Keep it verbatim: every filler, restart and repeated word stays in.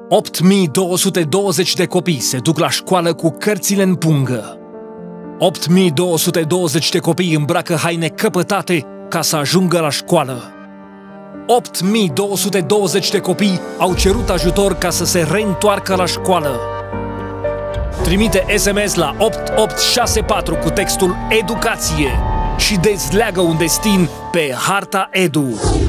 opt mii două sute douăzeci de copii se duc la școală cu cărțile în pungă. opt mii două sute douăzeci de copii îmbracă haine căpătate ca să ajungă la școală. opt mii două sute douăzeci de copii au cerut ajutor ca să se reîntoarcă la școală. Trimite S M S la opt opt șase patru cu textul Educație și dezleagă un destin pe Harta Edu.